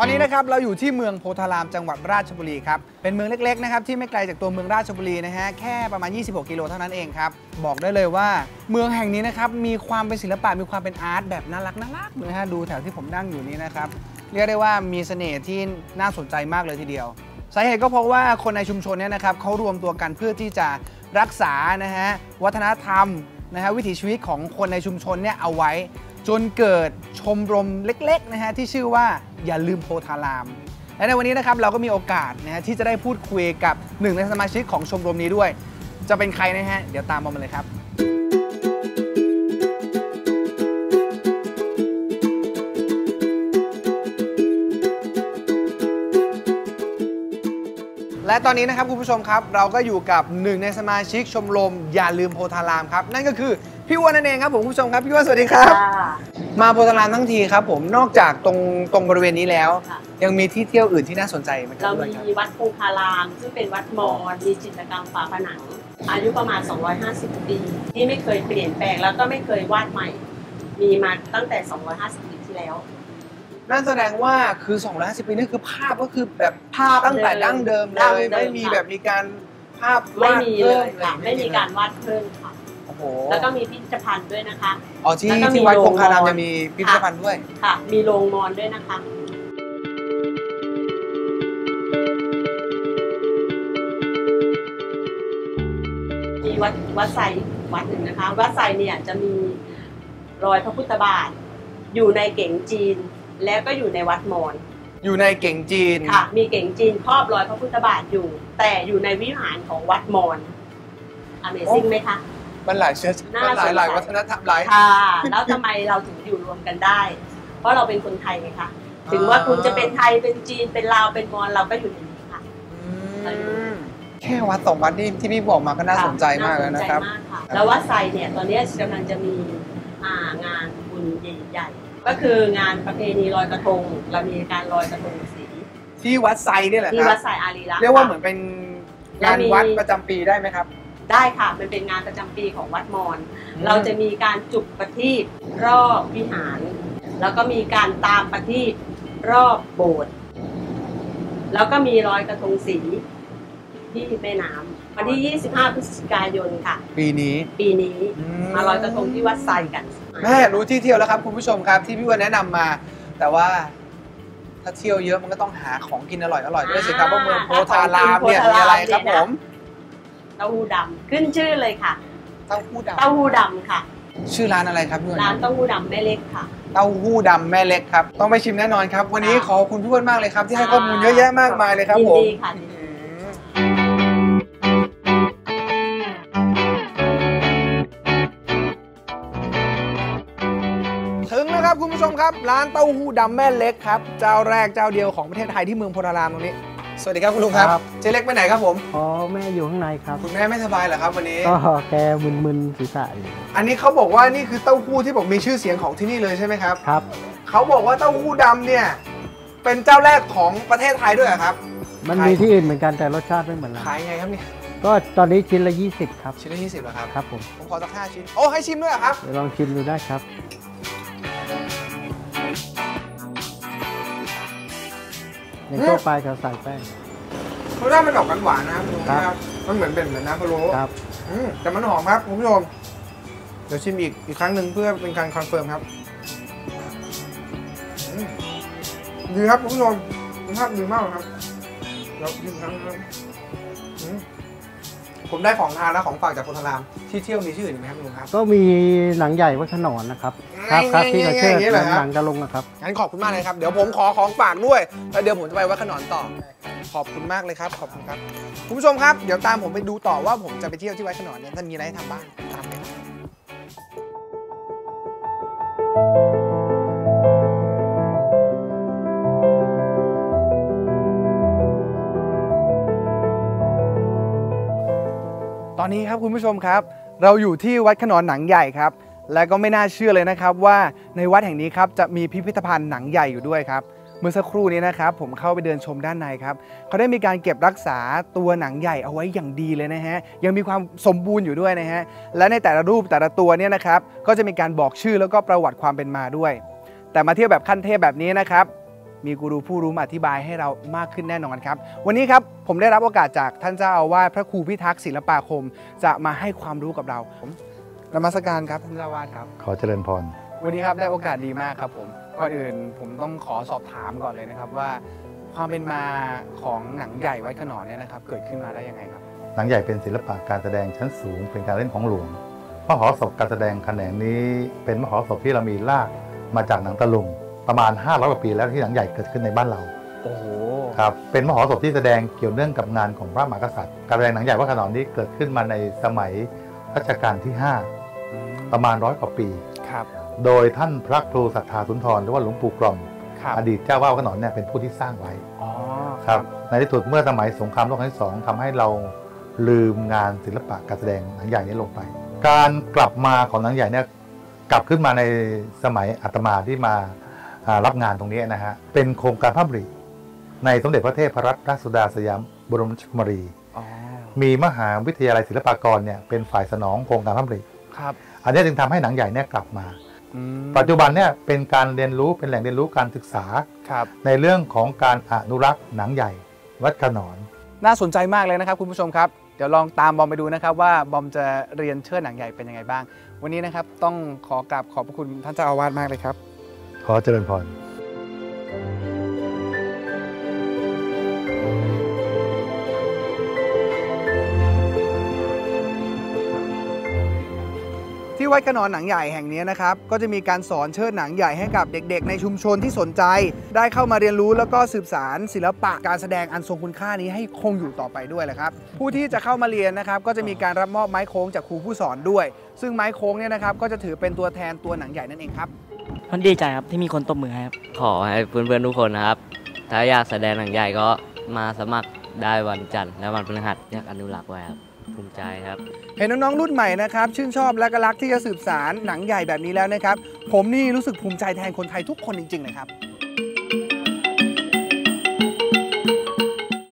อนนี้นะครับเราอยู่ที่เมืองโพธารามจังหวัดราชบุรีครับเป็นเมืองเล็กๆนะครับที่ไม่ไกลจากตัวเมืองราชบุรีนะฮะแค่ประมาณ26กิโลเท่านั้นเองครับบอกได้เลยว่าเมืองแห่งนี้นะครับมีความเป็นศิลปะมีความเป็นอาร์ตแบบน่ารักนะฮะดูแถวที่ผมนั่งอยู่นี้นะครับเรียกได้ว่ามีเสน่ห์ที่น่าสนใจมากเลยทีเดียวสาเหตุก็เพราะว่าคนในชุมชนเนี่ยนะครับเขารวมตัวกันเพื่อที่จะรักษานะฮะวัฒนธรรมนะฮะวิถีชีวิตของคนในชุมชนเนี่ยเอาไว้จนเกิดชมรมเล็กๆนะฮะที่ชื่อว่าอย่าลืมโพธารามและในวันนี้นะครับเราก็มีโอกาสนะฮะที่จะได้พูดคุยกับหนึ่งในสมาชิกของชมรมนี้ด้วยจะเป็นใครนะฮะเดี๋ยวตามมาเลยครับและตอนนี้นะครับคุณผู้ชมครับเราก็อยู่กับหนึ่งในสมาชิกชมรมอย่าลืมโพธารามครับนั่นก็คือพี่อ้วนนั่นเองครับผมคุณผู้ชมครับพี่อ้วนสวัสดีครับมาโพธารามทั้งทีครับผมนอกจากตรงบริเวณนี้แล้วยังมีที่เที่ยวอื่นที่น่าสนใจไหมครับเรามีวัดโพธารามซึ่งเป็นวัดมอญมีจิตรกรรมฝาผนังอายุประมาณ250ปีที่ไม่เคยเปลี่ยนแปลงแล้วก็ไม่เคยวาดใหม่มีมาตั้งแต่250ปีที่แล้วนั่นแสดงว่าคือ250ปีนี่คือภาพก็คือแบบภาพตั้งแต่ดั้งเดิมเลยไม่มีแบบมีการภาพวาดเพิ่มเลยไม่มีการวาดเพิ่มค่ะแล้วก็มีพิพิธภัณฑ์ด้วยนะคะอ๋อที่วัดโพธารามจะมีพิพิธภัณฑ์ด้วยค่ะมีโรงมอญด้วยนะคะมีวัดไซวัดหนึ่งนะคะวัดไซเนี่ยจะมีรอยพระพุทธบาทอยู่ในเก๋งจีนแล้วก็อยู่ในวัดมอญอยู่ในเก๋งจีนค่ะมีเก๋งจีนครอบรอยพระพุทธบาทอยู่แต่อยู่ในวิหารของวัดมอญ Amazing ไหมคะมันหลายเชื้อหลายวัฒนธรรมหลายค่ะแล้วทำไมเราถึงอยู่รวมกันได้เพราะเราเป็นคนไทยไงคะถึงว่าคุณจะเป็นไทยเป็นจีนเป็นลาวเป็นมอญเราก็อยู่ในนี้ค่ะแค่วัด2วัดที่พี่บอกมาก็น่าสนใจมากแล้วนะครับแล้ววัดไซเนี่ยตอนนี้กำลังจะมีงานบุญใหญ่ๆก็คืองานประเพณีลอยกระทงเรามีการลอยกระทงสีที่วัดไซนี่แหละครับที่วัดไซอารีรักษ์เรียกว่าเหมือนเป็นงานวัดประจำปีได้ไหมครับได้ค่ะมันเป็นงานประจำปีของวัดมอญเราจะมีการจุดประทีปรอบวิหารแล้วก็มีการตามประทีปรอบโบสถ์แล้วก็มีลอยกระทงสีที่แม่น้ำวันที่25พฤศจิกายนค่ะปีนี้มาลอยกระทงที่วัดไซกันแม่รู้ที่เที่ยวแล้วครับคุณผู้ชมครับที่พี่วันแนะนำมาแต่ว่าถ้าเที่ยวเยอะมันก็ต้องหาของกินอร่อยด้วยสิครับว่าเมืองโพธารามเนี่ยมีอะไรครับผมเต้าหู้ดำขึ้นชื่อเลยค่ะเต้าหู้ดำค่ะชื่อร้านอะไรครับพี่ร้านเต้าหู้ดำแม่เล็กค่ะเต้าหู้ดำแม่เล็กครับต้องไปชิมแน่นอนครับวันนี้ขอบคุณพี่อ้วนมากเลยครับที่ให้ข้อมูลเยอะแยะมากมายเลยครับผมดีค่ะถึงแล้วครับคุณผู้ชมครับร้านเต้าหู้ดำแม่เล็กครับเจ้าแรกเจ้าเดียวของประเทศไทยที่เมืองโพธารามตรงนี้สวัสดีครับคุณลุงครับเจ๊เล็กไปไหนครับผมอ๋อแม่อยู่ข้างในครับคุณแม่ไม่สบายเหรอครับวันนี้ก็แกมึนๆศีรษะอยู่อันนี้เขาบอกว่านี่คือเต้าหู้ที่บอกมีชื่อเสียงของที่นี่เลยใช่ไหมครับครับเขาบอกว่าเต้าหู้ดำเนี่ยเป็นเจ้าแรกของประเทศไทยด้วยครับมันมีที่อื่นเหมือนกันแต่รสชาติไม่เหมือนเราขายไงครับเนี่ยก็ตอนนี้ชิ้นละ20ครับชิ้นละ20เหรอครับครับผมขอสัก5ชิ้นโอ้ให้ชิมด้วยครับเดี๋ยวลองชิมดูได้ครับในทั่วไปเขาใส่แป้งเขาได้มันออกกันหวานนะครับมันเหมือนเป็นน้ำพะโล้ครับแต่มันหอมครับคุณผู้ชมเดี๋ยวชิมอีกครั้งหนึ่งเพื่อเป็นการคอนเฟิร์มครับดีครับคุณผู้ชมคุณภาพดีมากครับแล้วชิมครั้งครับผมได้ของทานและของฝากจากโพธารามที่เที่ยวมีชื่ออื่นไหมครับลุงครับก็มีหนังใหญ่วัดขนอนนะครับครับที่เราเชิดหนังจะลงนะครับงั้นขอบคุณมากเลยครับเดี๋ยวผมขอของฝากด้วยแล้วเดี๋ยวผมจะไปวัดขนอนต่อขอบคุณมากเลยครับขอบคุณครับคุณผู้ชมครับเดี๋ยวตามผมไปดูต่อว่าผมจะไปเที่ยวที่วัดขนอนเนี่ยจะมีอะไรให้ทำบ้างตามไปตอนนี้ครับคุณผู้ชมครับเราอยู่ที่วัดขนอนหนังใหญ่ครับและก็ไม่น่าเชื่อเลยนะครับว่าในวัดแห่งนี้ครับจะมีพิพิธภัณฑ์หนังใหญ่อยู่ด้วยครับเมื่อสักครู่นี้นะครับผมเข้าไปเดินชมด้านในครับเขาได้มีการเก็บรักษาตัวหนังใหญ่เอาไว้อย่างดีเลยนะฮะยังมีความสมบูรณ์อยู่ด้วยนะฮะและในแต่ละรูปแต่ละตัวเนี่ยนะครับก็จะมีการบอกชื่อแล้วก็ประวัติความเป็นมาด้วยแต่มาเที่ยวแบบขั้นเทพแบบนี้นะครับมีกูรูผู้รู้มาอธิบายให้เรามากขึ้นแน่นอนครับวันนี้ครับผมได้รับโอกาสจากท่านเจ้าอาวาสพระครูพิทักษ์ศิลปาคมจะมาให้ความรู้กับเราผมนมัสการครับท่านเจ้าอาวาสครับขอเจริญพรวันนี้ครับได้โอกาสดีมากครับผมก่อนอื่นผมต้องขอสอบถามก่อนเลยนะครับว่าความเป็นมาของหนังใหญ่วัดขนอนเนี่ยนะครับเกิดขึ้นมาได้ยังไงครับหนังใหญ่เป็นศิลปะการแสดงชั้นสูงเป็นการเล่นของหลวงมหรสพการแสดงแขนงนี้เป็นมหรสพที่เรามีรากมาจากหนังตะลุงประมาณ500 กว่าปีแล้วที่หนังใหญ่เกิดขึ้นในบ้านเราโอ้โหครับเป็นมหรสพที่แสดงเกี่ยวเนื่องกับงานของพระมหากษัตริย์การแสดงหนังใหญ่วัดขนอนนี้เกิดขึ้นมาในสมัยรัชกาลที่ 5 ประมาณ100 กว่าปีครับโดยท่านพระครูศรัทธาสุนทรหรือว่าหลวงปู่กล่อมครับอดีตเจ้าว่าวัดขนอนเนี่ยเป็นผู้ที่สร้างไว้อ๋อครับในที่สุดเมื่อสมัยสงครามโลกครั้งที่2ทำให้เราลืมงานศิลปะการแสดงหนังใหญ่นี้ลงไป การกลับมาของหนังใหญ่เนี่ยกลับขึ้นมาในสมัยอาตมาที่มารับงานตรงนี้นะฮะเป็นโครงการพระบริในสมเด็จพระเทพรัตนราชสุดาสยามบรมราชกุมารีอ๋อมีมหาวิทยาลัยศิลปากรเนี่ยเป็นฝ่ายสนองโครงการพระบริครับอันนี้จึงทำให้หนังใหญ่เนี่ยกลับมาอืมปัจจุบันเนี่ยเป็นการเรียนรู้เป็นแหล่งเรียนรู้การศึกษาครับในเรื่องของการอนุรักษ์หนังใหญ่วัดขนอนน่าสนใจมากเลยนะครับคุณผู้ชมครับเดี๋ยวลองตามบอมไปดูนะครับว่าบอมจะเรียนเชิดหนังใหญ่เป็นยังไงบ้างวันนี้นะครับต้องขอกราบขอบพระคุณท่านเจ้าอาวาสมากเลยครับขอเจริญพรที่วัดขนอนหนังใหญ่แห่งนี้นะครับก็จะมีการสอนเชิดหนังใหญ่ให้กับเด็กๆในชุมชนที่สนใจ ได้เข้ามาเรียนรู้แล้วก็สืบสานศิลปะการแสดงอันทรงคุณค่านี้ให้คงอยู่ต่อไปด้วยแหละครับผู้ที่จะเข้ามาเรียนนะครับก็จะมีการรับมอบไม้โค้งจากครูผู้สอนด้วย ซึ่งไม้โค้งเนี่ยนะครับก็จะถือเป็นตัวแทนตัวหนังใหญ่นั่นเองครับมันดีใจครับที่มีคนตบมือให้ครับขอให้เพื่อนๆทุกคนนะครับ ถ้าอยากแสดงหนังใหญ่ก็มาสมัครได้วันจันทร์และวันพฤหัสอยากอนุรักษ์ไว้ครับภูมิใจครับเห็นน้องๆรุ่นใหม่นะครับชื่นชอบและก็รักที่จะสืบสานหนังใหญ่แบบนี้แล้วนะครับผมนี่รู้สึกภูมิใจแทนคนไทยทุกคนจริงๆเลยครับ